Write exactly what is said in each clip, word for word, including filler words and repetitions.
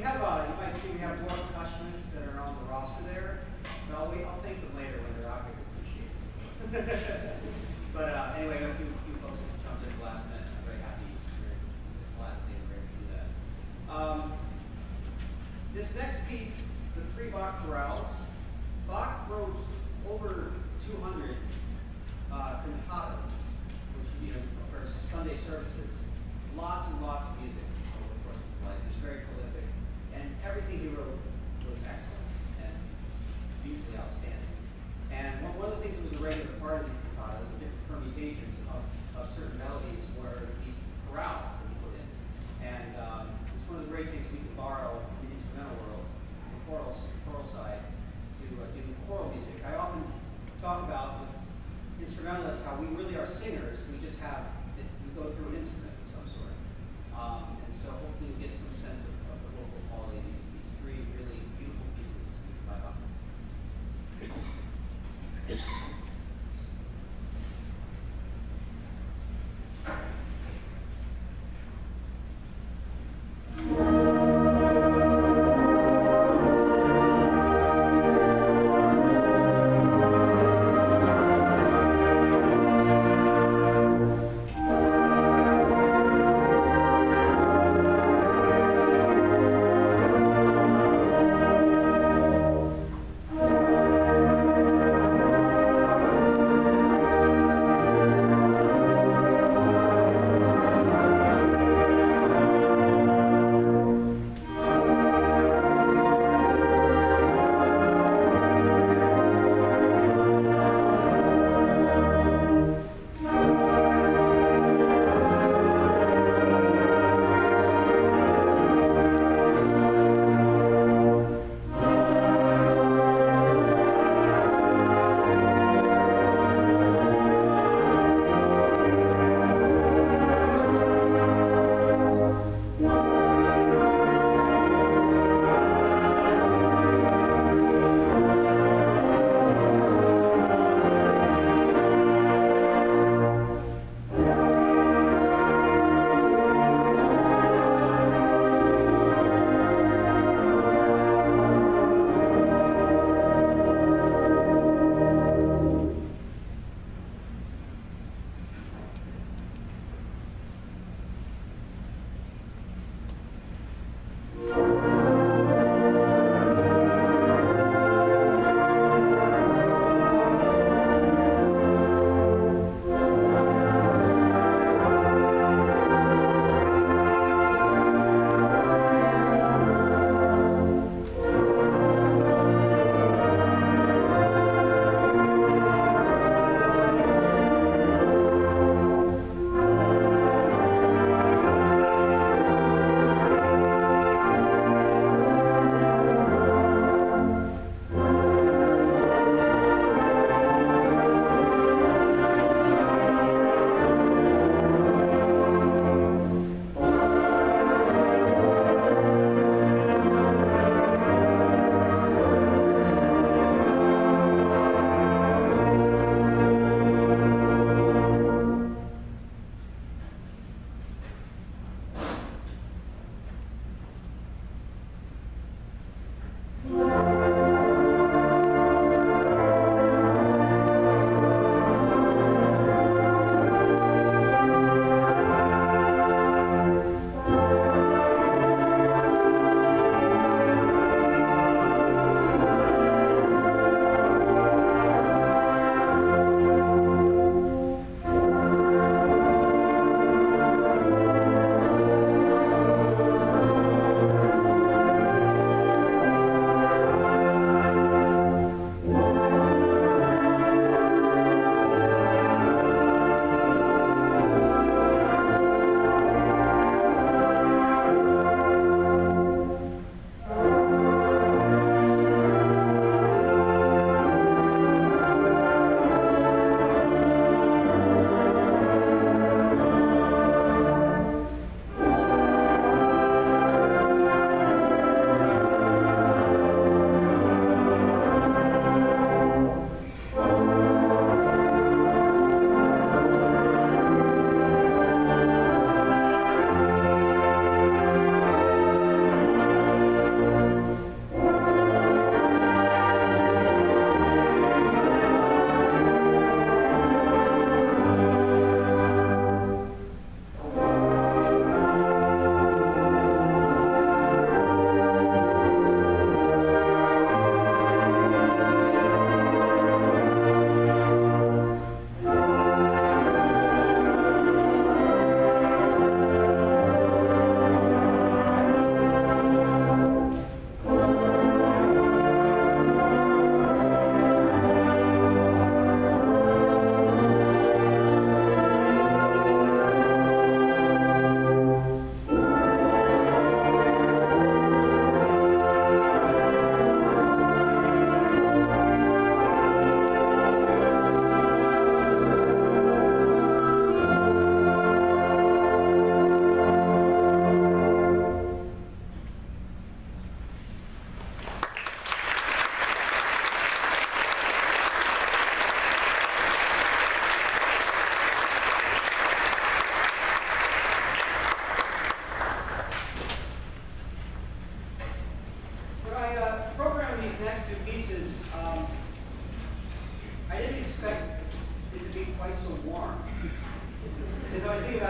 we have, uh, you might see we have more percussionists that are on the roster there. But I'll wait, I'll thank them later when they're out here to appreciate it. But uh, anyway, we have a few, few folks that jumped in at the last minute. I'm very happy, very just glad that they were able to do that. Um, this next piece, the three Bach chorales, Bach wrote over two hundred uh, cantatas, which, you know, for Sunday services. Lots and lots of music over the course of his life. He was very prolific, and everything he wrote was excellent and usually outstanding. And one, one of the things that was a regular part of these cantatas, the different permutations of, of certain melodies, were these chorales that he put in. And um, it's one of the great things we can borrow in the instrumental world, the choral, choral side, to uh, do choral music. I often talk about with instrumentalists how we really are singers. We just have, it, we go through an instrument of some sort. Um, and so hopefully you'll get some sense of, of the vocal quality of these, these three really beautiful pieces by Bach.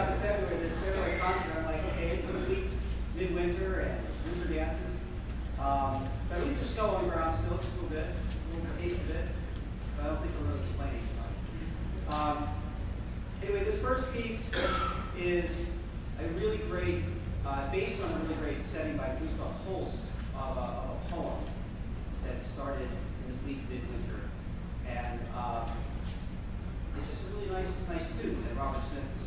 about the February, this February concert, I'm like, okay, it's a week, midwinter and winter dances. Um, but at least there's snow on the ground still, just a little bit, a little taste of it. But I don't think we're really complaining too much. Um, anyway, this first piece is a really great, uh, based on a really great setting by Gustav Holst of a, of a poem that started in the bleak midwinter. And um, it's just a really nice, nice tune that Robert Smith